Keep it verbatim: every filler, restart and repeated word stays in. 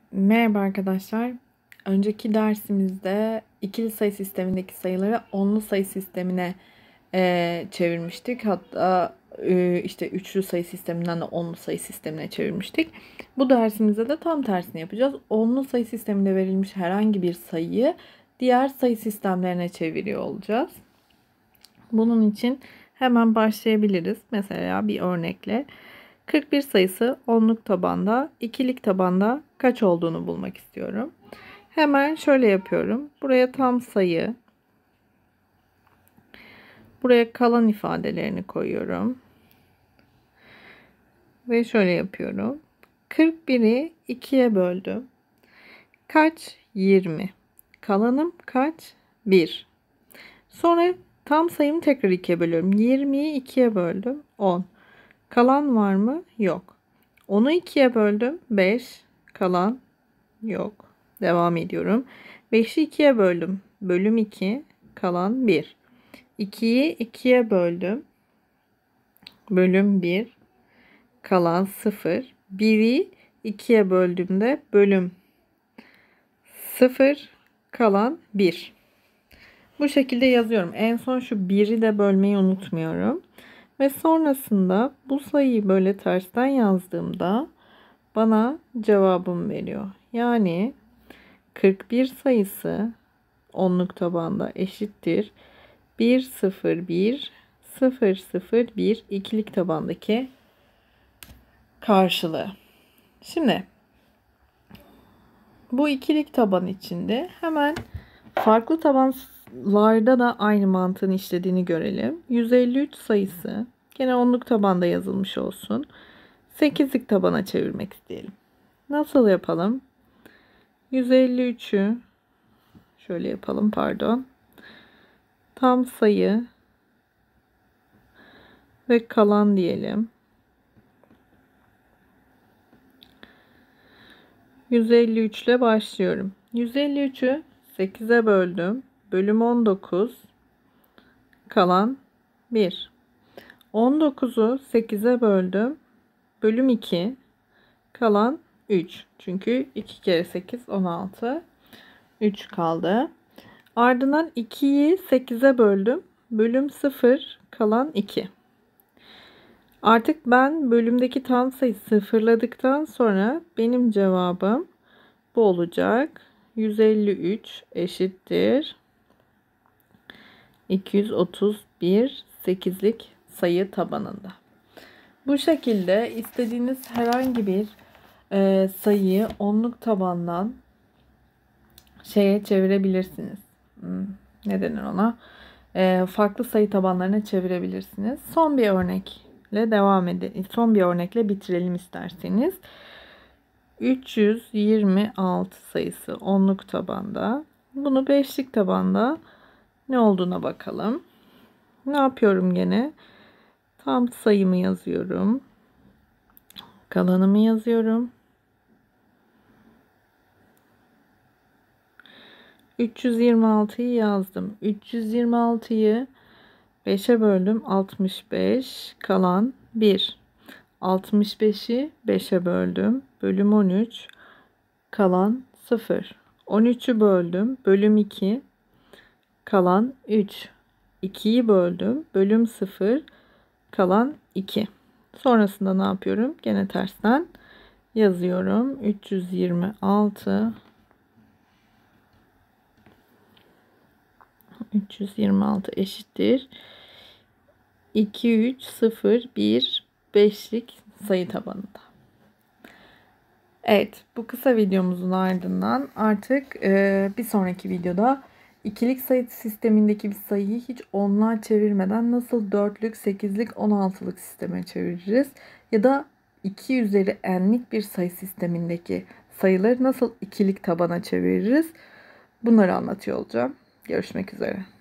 Merhaba arkadaşlar. Önceki dersimizde ikili sayı sistemindeki sayıları onlu sayı sistemine e, çevirmiştik. Hatta e, işte üçlü sayı sisteminden de onlu sayı sistemine çevirmiştik. Bu dersimizde de tam tersini yapacağız. Onlu sayı sisteminde verilmiş herhangi bir sayıyı diğer sayı sistemlerine çeviriyor olacağız. Bunun için hemen başlayabiliriz. Mesela bir örnekle. kırk bir sayısı onluk tabanda, ikilik tabanda kaç olduğunu bulmak istiyorum. Hemen şöyle yapıyorum. Buraya tam sayı, buraya kalan ifadelerini koyuyorum. Ve şöyle yapıyorum. kırk biri ikiye böldüm. Kaç? yirmi. Kalanım kaç? bir. Sonra tam sayımı tekrar ikiye bölüyorum. yirmiyi ikiye böldüm. on. Kalan var mı? Yok. onu ikiye böldüm. beş. Kalan yok. Devam ediyorum. beşi ikiye böldüm. Bölüm iki. Kalan bir. ikiyi ikiye böldüm. Bölüm bir. Kalan sıfır. biri ikiye böldüğümde bölüm sıfır. Kalan bir. Bu şekilde yazıyorum. En son şu biri de bölmeyi unutmuyorum. Ve sonrasında bu sayıyı böyle tersten yazdığımda bana cevabım veriyor. Yani kırk bir sayısı onluk tabanda eşittir. bir sıfır bir sıfır sıfır bir ikilik tabandaki karşılığı. Şimdi bu ikilik taban içinde hemen farklı tabanlarda da aynı mantığın işlediğini görelim. yüz elli üç sayısı gene onluk tabanda yazılmış olsun. sekizlik tabana çevirmek isteyelim. Nasıl yapalım? yüz elli üçü şöyle yapalım, pardon. Tam sayı ve kalan diyelim. yüz elli üç ile başlıyorum. yüz elli üçü sekize böldüm. Bölüm on dokuz. Kalan bir. on dokuzu sekize böldüm. Bölüm iki. Kalan üç. Çünkü iki kere sekiz on altı. üç kaldı. Ardından ikiyi sekize böldüm. Bölüm sıfır. Kalan iki. Artık ben bölümdeki tam sayı sıfırladıktan sonra benim cevabım bu olacak. yüz elli üç eşittir iki yüz otuz bir sekizlik sayı tabanında. Bu şekilde istediğiniz herhangi bir e, sayıyı onluk tabandan şeye çevirebilirsiniz. Hmm, ne denir ona? E, farklı sayı tabanlarına çevirebilirsiniz. Son bir örnekle devam edelim. Son bir örnekle bitirelim isterseniz. üç yüz yirmi altı sayısı onluk tabanda. Bunu beşlik tabanda ne olduğuna bakalım. Ne yapıyorum gene? Tam sayımı yazıyorum. Kalanımı yazıyorum. üç yüz yirmi altıyı yazdım. üç yüz yirmi altıyı beşe böldüm. altmış beş. Kalan bir. altmış beşi beşe böldüm. Bölüm on üç. Kalan sıfır. on üçü böldüm. Bölüm iki. Kalan üç. ikiyi böldüm. Bölüm sıfır. Kalan iki. Sonrasında ne yapıyorum? Gene tersten yazıyorum. üç yüz yirmi altı üç yüz yirmi altı eşittir iki üç sıfır bir beşlik sayı tabanında. Evet, bu kısa videomuzun ardından artık e, bir sonraki videoda ikilik sayı sistemindeki bir sayıyı hiç onluğa çevirmeden nasıl dörtlük, sekizlik, on altılık sisteme çeviririz ya da iki üzeri n'lik bir sayı sistemindeki sayıları nasıl ikilik tabana çeviririz, bunları anlatıyor olacağım. Görüşmek üzere.